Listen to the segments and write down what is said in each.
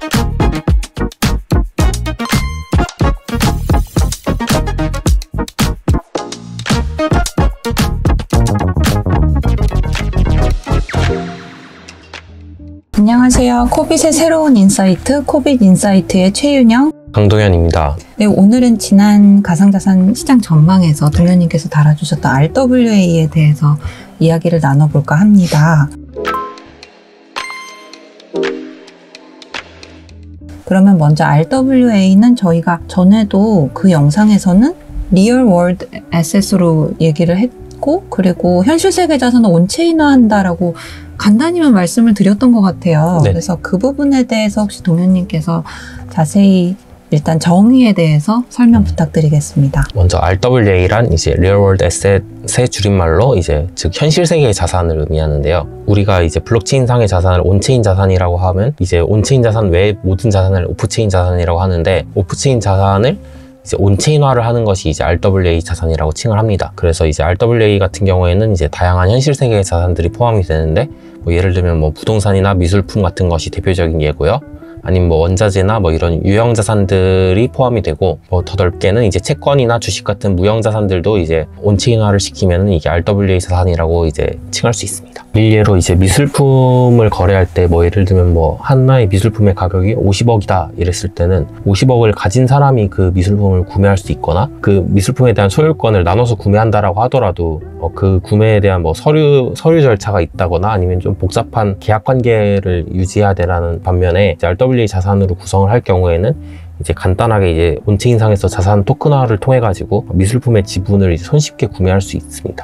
안녕하세요. 코빗의 새로운 인사이트, 코빗 인사이트의 최윤영, 강동현입니다. 네, 오늘은 지난 가상자산 시장 전망에서 동현님께서 달아주셨던 RWA에 대해서 이야기를 나눠볼까 합니다. 그러면 먼저 RWA는 저희가 전에도 그 영상에서는 리얼 월드 에셋으로 얘기를 했고, 그리고 현실 세계 자산을 온체인화한다라고 간단히만 말씀을 드렸던 것 같아요. 네. 그래서 그 부분에 대해서 혹시 동현님께서 자세히 일단 정의에 대해서 설명 부탁드리겠습니다. 먼저 RWA란 이제 Real World Asset의 줄임말로 이제 즉 현실 세계의 자산을 의미하는데요. 우리가 이제 블록체인상의 자산을 온체인 자산이라고 하면 이제 온체인 자산 외의 모든 자산을 오프체인 자산이라고 하는데, 오프체인 자산을 이제 온체인화를 하는 것이 이제 RWA 자산이라고 칭을 합니다. 그래서 이제 RWA 같은 경우에는 이제 다양한 현실 세계의 자산들이 포함이 되는데, 뭐 예를 들면 뭐 부동산이나 미술품 같은 것이 대표적인 예고요. 아니면 뭐 원자재나 뭐 이런 유형 자산들이 포함이 되고, 뭐 더 넓게는 이제 채권이나 주식 같은 무형 자산들도 이제 온체인화를 시키면은 이게 RWA 자산이라고 이제 칭할 수 있습니다. 일례로 이제 미술품을 거래할 때 뭐 예를 들면 뭐 하나의 미술품의 가격이 50억이다 이랬을 때는 50억을 가진 사람이 그 미술품을 구매할 수 있거나 그 미술품에 대한 소유권을 나눠서 구매한다라고 하더라도 그 구매에 대한 뭐 서류 절차가 있다거나 아니면 좀 복잡한 계약 관계를 유지해야 되라는 반면에 이제 RWA 자산으로 구성을 할 경우에는 이제 간단하게 이제 온체인상에서 자산 토큰화를 통해 가지고 미술품의 지분을 이제 손쉽게 구매할 수 있습니다.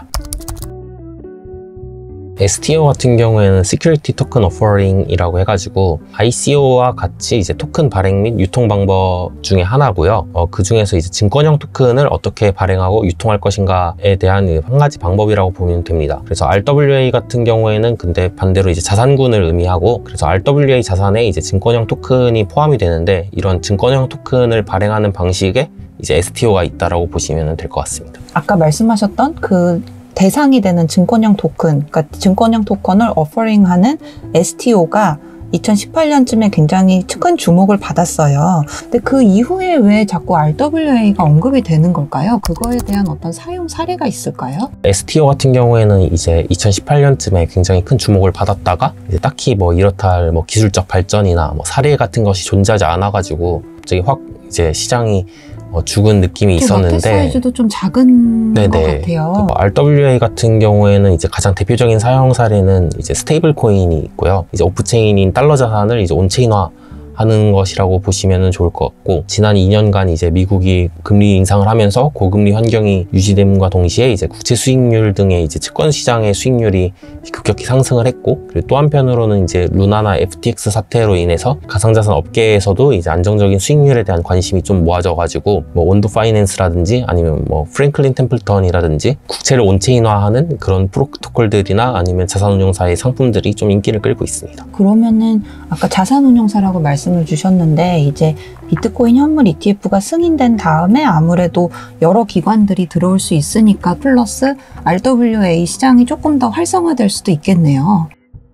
STO 같은 경우에는 Security Token Offering이라고 해가지고 ICO와 같이 이제 토큰 발행 및 유통 방법 중에 하나고요. 그 중에서 이제 증권형 토큰을 어떻게 발행하고 유통할 것인가에 대한 한 가지 방법이라고 보면 됩니다. 그래서 RWA 같은 경우에는 근데 반대로 이제 자산군을 의미하고, 그래서 RWA 자산에 이제 증권형 토큰이 포함이 되는데, 이런 증권형 토큰을 발행하는 방식에 이제 STO가 있다라고 보시면 될 것 같습니다. 아까 말씀하셨던 그 대상이 되는 증권형 토큰, 그러니까 증권형 토큰을 어퍼링하는 STO가 2018년쯤에 굉장히 큰 주목을 받았어요. 근데 그 이후에 왜 자꾸 RWA가 언급이 되는 걸까요? 그거에 대한 어떤 사용 사례가 있을까요? STO 같은 경우에는 이제 2018년쯤에 굉장히 큰 주목을 받았다가 이제 딱히 뭐 이렇다 할 뭐 기술적 발전이나 뭐 사례 같은 것이 존재하지 않아가지고 갑자기 확 이제 시장이 죽은 느낌이 있었는데, 마켓 사이즈도 좀 작은 것 같아요. RWA 같은 경우에는 이제 가장 대표적인 사용 사례는 이제 스테이블 코인이 있고요. 이제 오프체인인 달러 자산을 이제 온체인화 하는 것이라고 보시면 좋을 것 같고, 지난 2년간 이제 미국이 금리 인상을 하면서 고금리 환경이 유지됨과 동시에 이제 국채 수익률 등의 이제 채권 시장의 수익률이 급격히 상승을 했고, 그리고 또 한편으로는 이제 루나나 FTX 사태로 인해서 가상자산 업계에서도 이제 안정적인 수익률에 대한 관심이 좀 모아져가지고 뭐 원도 파이낸스라든지 아니면 뭐 프랭클린 템플턴이라든지 국채를 온체인화하는 그런 프로토콜들이나 아니면 자산운용사의 상품들이 좀 인기를 끌고 있습니다. 그러면은 아까 자산운용사라고 말씀을 주셨는데, 이제 비트코인 현물 ETF가 승인된 다음에 아무래도 여러 기관들이 들어올 수 있으니까 플러스 RWA 시장이 조금 더 활성화될 수도 있겠네요.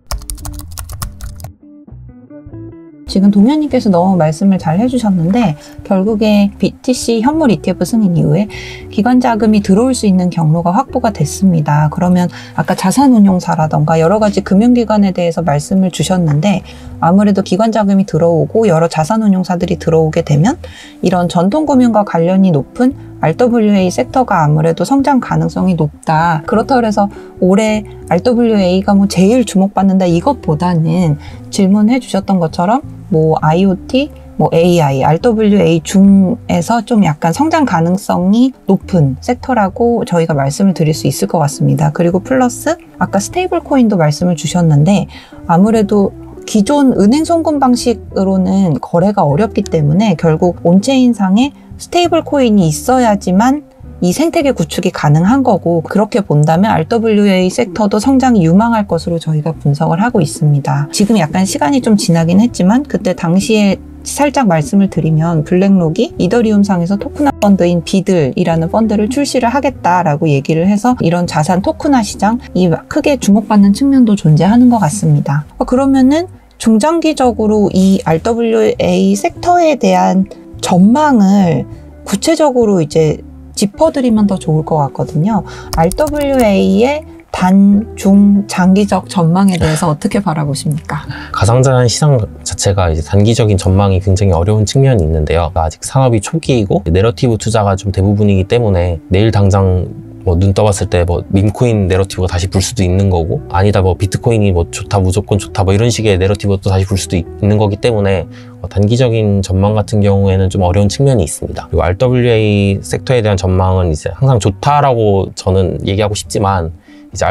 지금 동현님께서 너무 말씀을 잘 해주셨는데, 결국에 BTC 현물 ETF 승인 이후에 기관 자금이 들어올 수 있는 경로가 확보가 됐습니다. 그러면 아까 자산운용사라던가 여러 가지 금융기관에 대해서 말씀을 주셨는데, 아무래도 기관 자금이 들어오고 여러 자산운용사들이 들어오게 되면 이런 전통금융과 관련이 높은 RWA 섹터가 아무래도 성장 가능성이 높다. 그렇다고 해서 올해 RWA가 뭐 제일 주목받는다 이것보다는 질문해 주셨던 것처럼 뭐 IoT, 뭐 AI, RWA 중에서 좀 약간 성장 가능성이 높은 섹터라고 저희가 말씀을 드릴 수 있을 것 같습니다. 그리고 플러스 아까 스테이블 코인도 말씀을 주셨는데, 아무래도 기존 은행 송금 방식으로는 거래가 어렵기 때문에 결국 온체인상에 스테이블 코인이 있어야지만 이 생태계 구축이 가능한 거고, 그렇게 본다면 RWA 섹터도 성장이 유망할 것으로 저희가 분석을 하고 있습니다. 지금 약간 시간이 좀 지나긴 했지만 그때 당시에 살짝 말씀을 드리면 블랙록이 이더리움상에서 토큰화 펀드인 비들이라는 펀드를 출시를 하겠다라고 얘기를 해서 이런 자산 토큰화 시장이 크게 주목받는 측면도 존재하는 것 같습니다. 그러면은 중장기적으로 이 RWA 섹터에 대한 전망을 구체적으로 이제 짚어드리면 더 좋을 것 같거든요. RWA의 단, 중, 장기적 전망에 대해서 어떻게 바라보십니까? 가상자산 시장 자체가 이제 단기적인 전망이 굉장히 어려운 측면이 있는데요. 아직 산업이 초기이고 내러티브 투자가 좀 대부분이기 때문에 내일 당장 뭐 눈 떠봤을 때 뭐 밈코인 내러티브가 다시 불 수도 있는 거고, 아니다 뭐 비트코인이 뭐 좋다 무조건 좋다 뭐 이런 식의 내러티브가 또 다시 불 수도 있는 거기 때문에 단기적인 전망 같은 경우에는 좀 어려운 측면이 있습니다. 그리고 RWA 섹터에 대한 전망은 이제 항상 좋다라고 저는 얘기하고 싶지만, 이제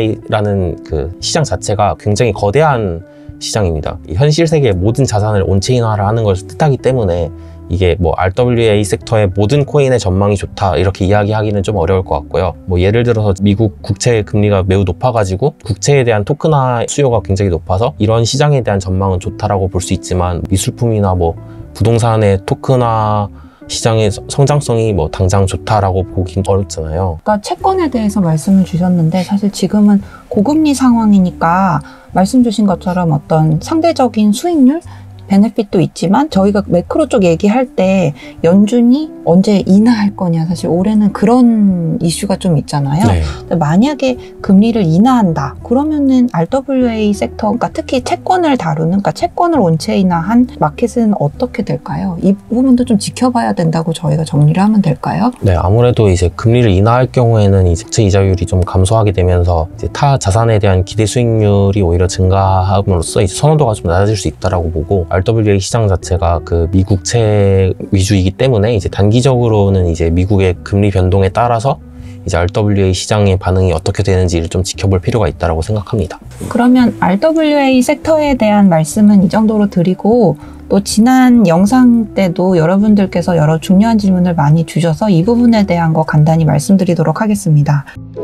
RWA라는 그 시장 자체가 굉장히 거대한 시장입니다. 현실 세계의 모든 자산을 온체인화를 하는 것을 뜻하기 때문에 이게 뭐 RWA 섹터의 모든 코인의 전망이 좋다 이렇게 이야기하기는 좀 어려울 것 같고요. 뭐 예를 들어서 미국 국채 금리가 매우 높아가지고 국채에 대한 토큰화 수요가 굉장히 높아서 이런 시장에 대한 전망은 좋다라고 볼 수 있지만, 미술품이나 뭐 부동산의 토큰화 시장의 성장성이 뭐 당장 좋다라고 보긴 어렵잖아요. 그러니까 채권에 대해서 말씀을 주셨는데, 사실 지금은 고금리 상황이니까 말씀 주신 것처럼 어떤 상대적인 수익률, 베네핏도 있지만, 저희가 매크로 쪽 얘기할 때 연준이 언제 인하할 거냐, 사실 올해는 그런 이슈가 좀 있잖아요. 네. 근데 만약에 금리를 인하한다 그러면은 RWA 섹터, 그러니까 특히 채권을 다루는, 그러니까 채권을 온체인화한 마켓은 어떻게 될까요? 이 부분도 좀 지켜봐야 된다고 저희가 정리를 하면 될까요? 네, 아무래도 이제 금리를 인하할 경우에는 이제 국채 이자율이 좀 감소하게 되면서 이제 타 자산에 대한 기대 수익률이 오히려 증가함으로써 이제 선호도가 좀 낮아질 수 있다라고 보고, RWA 시장 자체가 그 미국채 위주이기 때문에 이제 단기적으로는 이제 미국의 금리 변동에 따라서 이제 RWA 시장의 반응이 어떻게 되는지를 좀 지켜볼 필요가 있다고 생각합니다. 그러면 RWA 섹터에 대한 말씀은 이 정도로 드리고, 또 지난 영상 때도 여러분들께서 여러 중요한 질문을 많이 주셔서 이 부분에 대한 거 간단히 말씀드리도록 하겠습니다.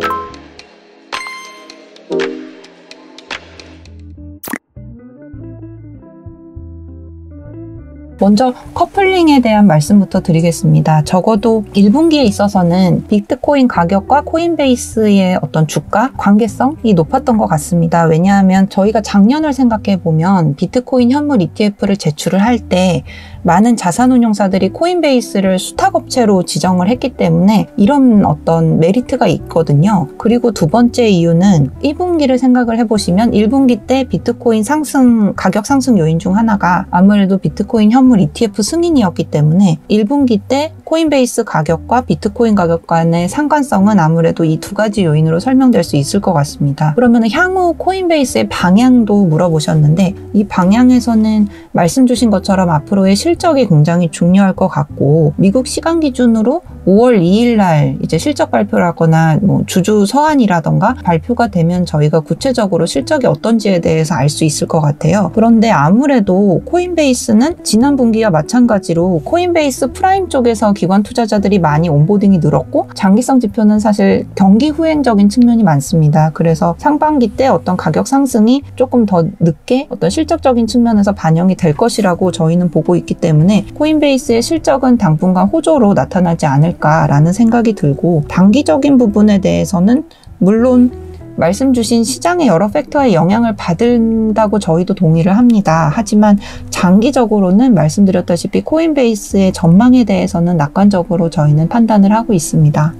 먼저 커플링에 대한 말씀부터 드리겠습니다. 적어도 1분기에 있어서는 비트코인 가격과 코인베이스의 어떤 주가 관계성이 높았던 것 같습니다. 왜냐하면 저희가 작년을 생각해 보면 비트코인 현물 ETF를 제출을 할 때 많은 자산운용사들이 코인베이스를 수탁업체로 지정을 했기 때문에 이런 어떤 메리트가 있거든요. 그리고 두 번째 이유는 1분기를 생각을 해보시면 1분기 때 비트코인 상승, 가격 상승 요인 중 하나가 아무래도 비트코인 현물 ETF 승인이었기 때문에 1분기 때 코인베이스 가격과 비트코인 가격 간의 상관성은 아무래도 이 두 가지 요인으로 설명될 수 있을 것 같습니다. 그러면 향후 코인베이스의 방향도 물어보셨는데, 이 방향에서는 말씀 주신 것처럼 앞으로의 실적이 굉장히 중요할 것 같고, 미국 시간 기준으로 5월 2일 날 이제 실적 발표를 하거나 뭐 주주 서한이라던가 발표가 되면 저희가 구체적으로 실적이 어떤지에 대해서 알 수 있을 것 같아요. 그런데 아무래도 코인베이스는 지난 분기와 마찬가지로 코인베이스 프라임 쪽에서 기관 투자자들이 많이 온보딩이 늘었고, 장기성 지표는 사실 경기 후행적인 측면이 많습니다. 그래서 상반기 때 어떤 가격 상승이 조금 더 늦게 어떤 실적적인 측면에서 반영이 될 것이라고 저희는 보고 있기 때문에 코인베이스의 실적은 당분간 호조로 나타나지 않을까라는 생각이 들고, 단기적인 부분에 대해서는 물론 말씀 주신 시장의 여러 팩터의 영향을 받는다고 저희도 동의를 합니다. 하지만 장기적으로는 말씀드렸다시피 코인베이스의 전망에 대해서는 낙관적으로 저희는 판단을 하고 있습니다.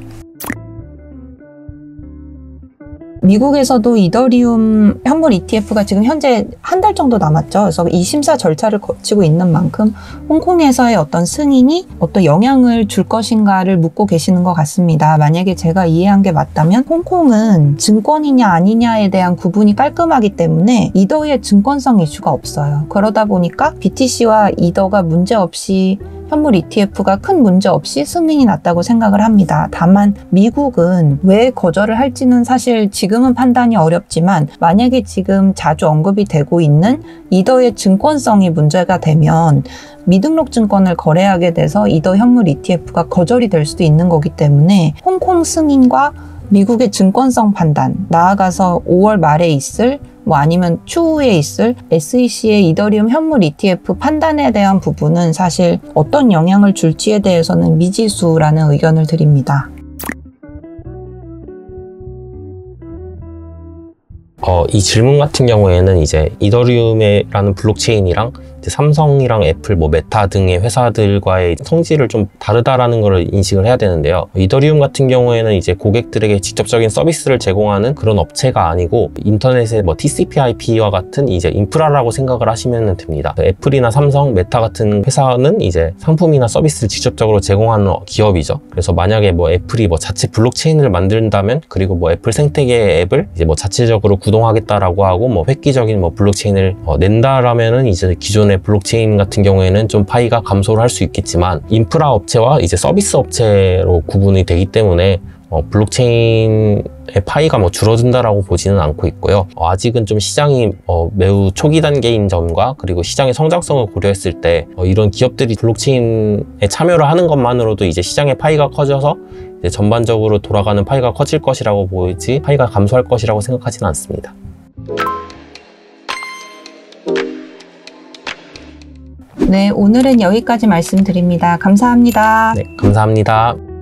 미국에서도 이더리움 현물 ETF가 지금 현재 한 달 정도 남았죠. 그래서 이 심사 절차를 거치고 있는 만큼 홍콩에서의 어떤 승인이 어떤 영향을 줄 것인가를 묻고 계시는 것 같습니다. 만약에 제가 이해한 게 맞다면 홍콩은 증권이냐 아니냐에 대한 구분이 깔끔하기 때문에 이더의 증권성 이슈가 없어요. 그러다 보니까 BTC와 이더가 문제없이 현물 ETF가 큰 문제 없이 승인이 났다고 생각을 합니다. 다만 미국은 왜 거절을 할지는 사실 지금은 판단이 어렵지만, 만약에 지금 자주 언급이 되고 있는 이더의 증권성이 문제가 되면 미등록 증권을 거래하게 돼서 이더 현물 ETF가 거절이 될 수도 있는 거기 때문에 홍콩 승인과 미국의 증권성 판단, 나아가서 5월 말에 있을 아니면 추후에 있을 SEC의 이더리움 현물 ETF 판단에 대한 부분은 사실 어떤 영향을 줄지에 대해서는 미지수라는 의견을 드립니다. 이 질문 같은 경우에는 이제 이더리움이라는 블록체인이랑 이제 삼성이랑 애플, 뭐 메타 등의 회사들과의 성질을 좀 다르다라는 걸 인식을 해야 되는데요. 이더리움 같은 경우에는 이제 고객들에게 직접적인 서비스를 제공하는 그런 업체가 아니고 인터넷의 뭐 TCP/IP와 같은 이제 인프라라고 생각을 하시면 됩니다. 애플이나 삼성, 메타 같은 회사는 이제 상품이나 서비스를 직접적으로 제공하는 기업이죠. 그래서 만약에 뭐 애플이 뭐 자체 블록체인을 만든다면, 그리고 뭐 애플 생태계의 앱을 이제 뭐 자체적으로 구동하겠다라고 하고 뭐 획기적인 뭐 블록체인을 낸다라면은 이제 기존의 블록체인 같은 경우에는 좀 파이가 감소를 할 수 있겠지만, 인프라 업체와 이제 서비스 업체로 구분이 되기 때문에 블록체인의 파이가 뭐 줄어든다라고 보지는 않고 있고요. 아직은 좀 시장이 매우 초기 단계인 점과, 그리고 시장의 성장성을 고려했을 때 이런 기업들이 블록체인에 참여를 하는 것만으로도 이제 시장의 파이가 커져서 이제 전반적으로 돌아가는 파이가 커질 것이라고 보이지 파이가 감소할 것이라고 생각하지는 않습니다. 네, 오늘은 여기까지 말씀드립니다. 감사합니다. 네, 감사합니다.